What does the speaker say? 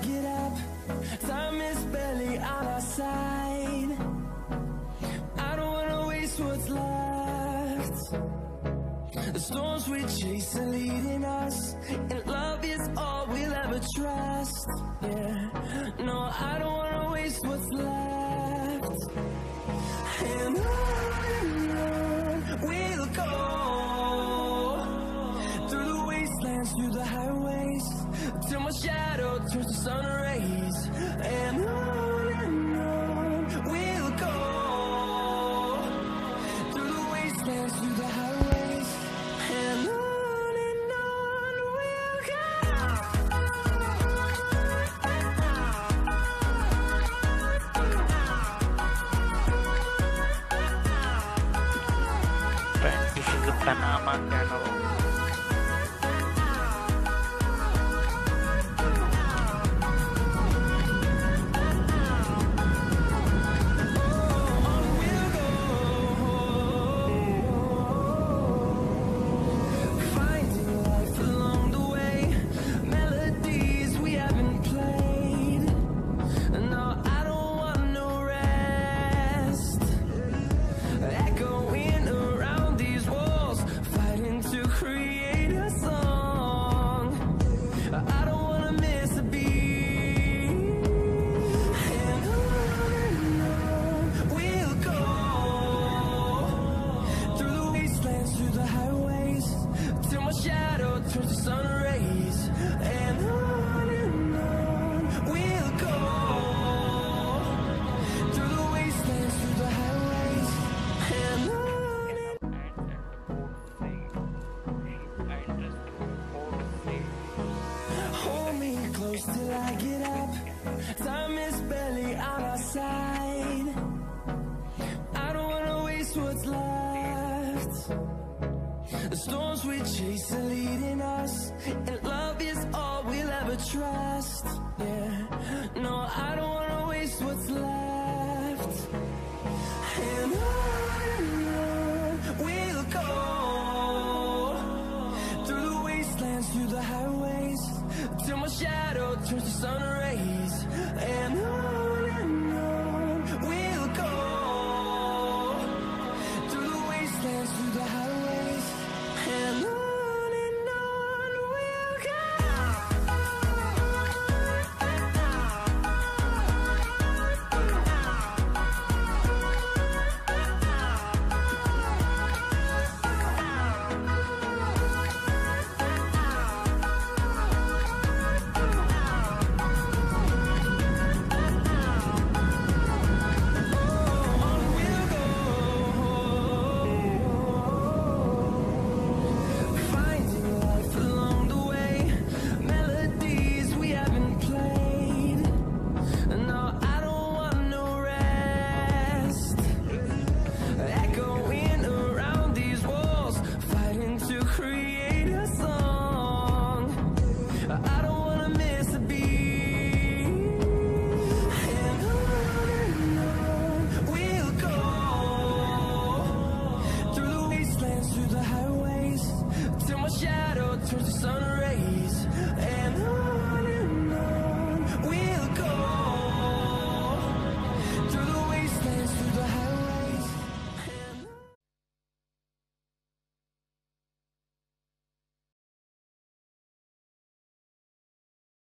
get up. Time is barely on our side. I don't wanna waste what's left. The storms we chase are leading us, and love is all we'll ever trust. Yeah, no, I don't wanna waste what's left. And on we'll go, through the wastelands, through the highways, till my shadow turns to sun rays. And on we'll go, through the wastelands, through the highways, and on we'll go. Friends, this is the Panama canal. Till I get up, time is barely on our side. I don't wanna waste what's left. The storms we chase are leading us, and love is all we'll ever trust. Yeah, no, I don't wanna waste what's left. And on we'll go, through the wastelands, through the highways, till my shadow turns to sun rays. And on we'll go, through the wastelands, through the highways, and on we'll go. Through the highways, till my shadow turns to sun rays.